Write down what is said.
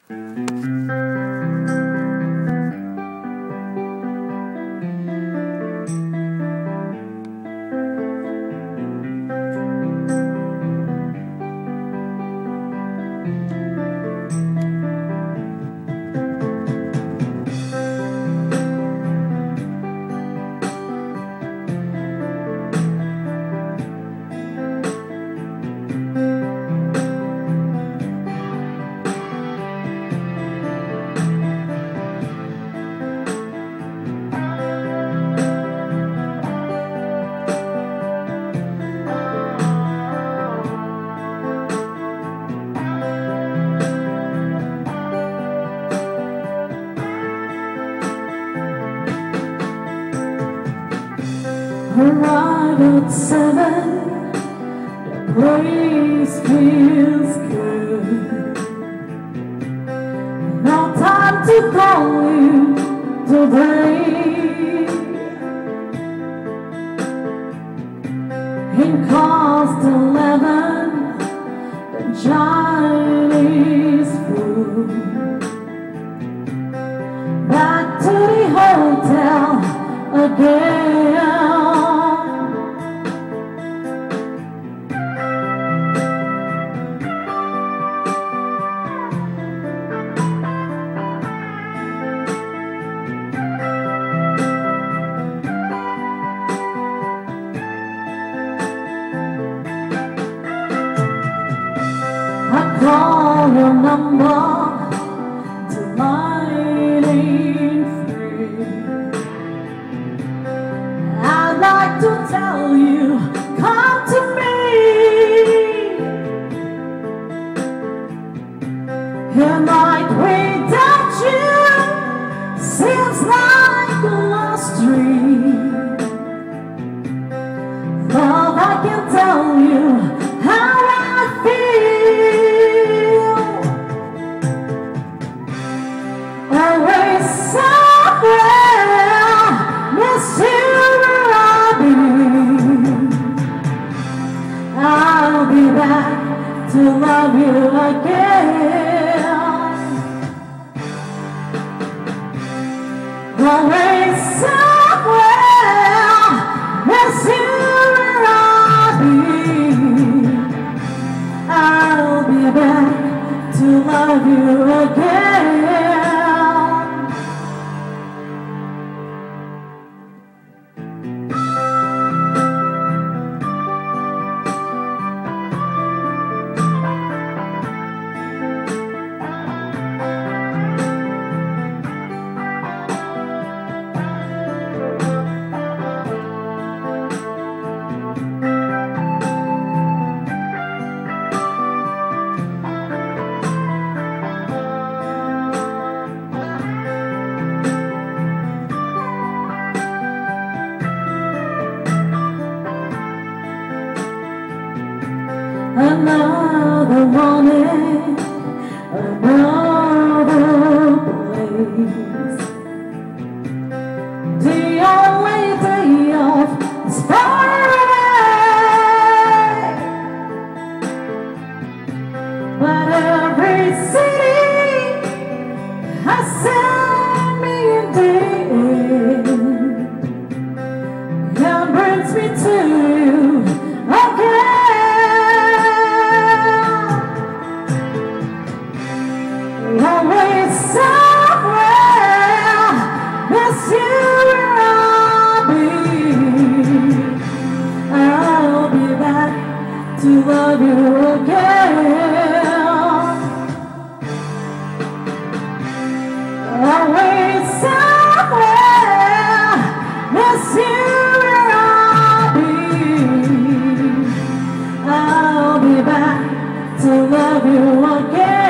Right at 7, the place feels good. No time to call you today. In cost 11, the Chinese food. Back to the hotel again. I call your number to line ain't free. I'd like to tell you, come to me. And like without you seems like a lost dream. Love, I can tell you how I feel. Always somewhere, miss you where I'll be. I'll be back to love you again. Always somewhere, miss you where I'll be. I'll be back to love you again. Another morning, another place. The only day off is far away. But every city has sent me a day and brings me to you again. Always somewhere, miss you where I'll be. I'll be back to love you again. Always somewhere, miss you where I'll be. I'll be back to love you again.